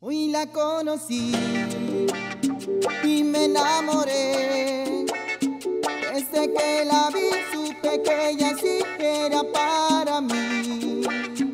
Hoy la conocí y me enamoré. Desde que la vi supe que ella sí era para mí.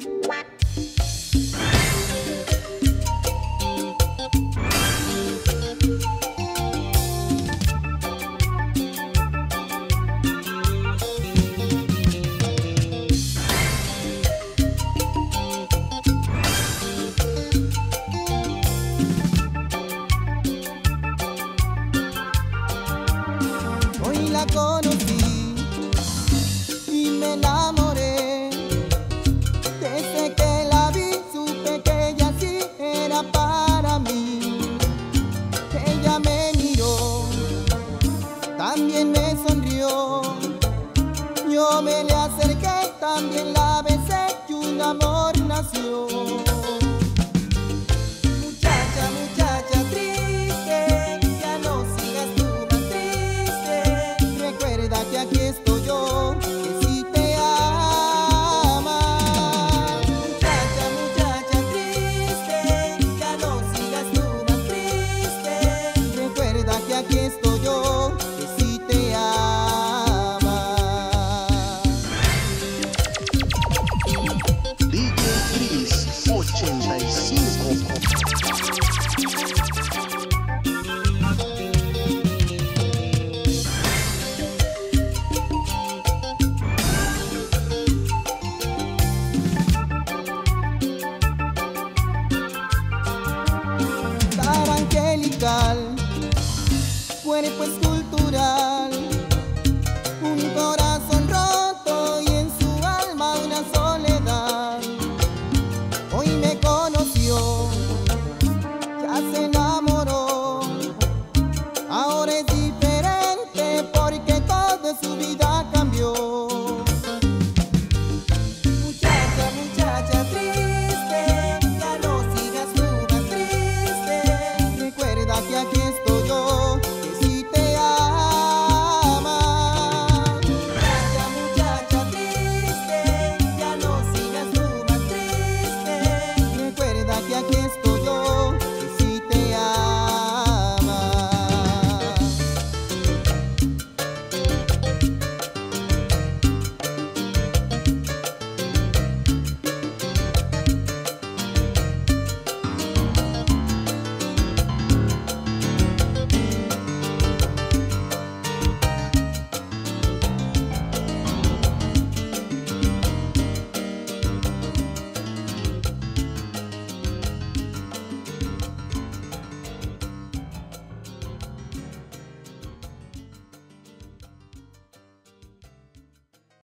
Hoy la conocí y me enamoré. Desde que la vi supe que ella sí era para mí. Ella me miró, también me sonrió. Yo me le acerqué, también la besé y un amor nació. Muchacha, muchacha triste, ya no sigas tú tan triste. Recuerda que aquí estoy yo, que sí te ama. Muchacha, muchacha triste, ya no sigas tú tan triste. Recuerda que aquí estoy yo, que sí te ama. DJ Chris 85. Cara angelical, cuerpo escultural.